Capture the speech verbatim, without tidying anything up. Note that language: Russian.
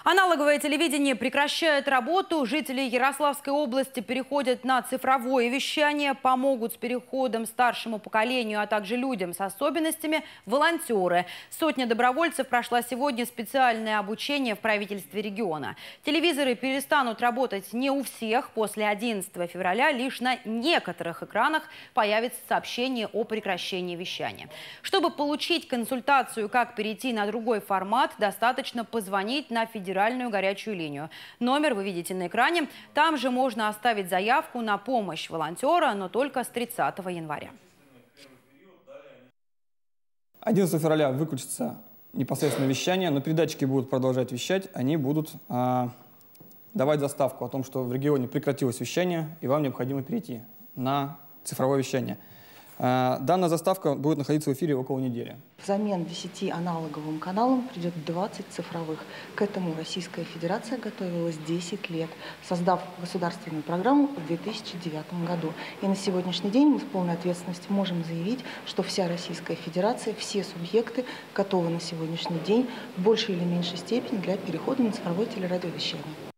Аналоговое телевидение прекращает работу. Жители Ярославской области переходят на цифровое вещание. Помогут с переходом старшему поколению, а также людям с особенностями волонтеры. Сотня добровольцев прошла сегодня специальное обучение в правительстве региона. Телевизоры перестанут работать не у всех. После одиннадцатого февраля лишь на некоторых экранах появится сообщение о прекращении вещания. Чтобы получить консультацию, как перейти на другой формат, достаточно позвонить на федеральную Федеральную горячую линию. Номер вы видите на экране. Там же можно оставить заявку на помощь волонтера, но только с тридцатого января. одиннадцатого февраля выключится непосредственно вещание, но передатчики будут продолжать вещать. Они будут а, давать заставку о том, что в регионе прекратилось вещание, и вам необходимо перейти на цифровое вещание. А, данная заставка будет находиться в эфире около недели. Взамен десяти аналоговым каналам придет двадцать цифровых. К этому Российская Федерация готовилась десять лет, создав государственную программу в две тысячи девятом году. И на сегодняшний день мы с полной ответственностью можем заявить, что вся Российская Федерация, все субъекты готовы на сегодняшний день в большей или меньшей степени для перехода на цифровое телерадиовещание.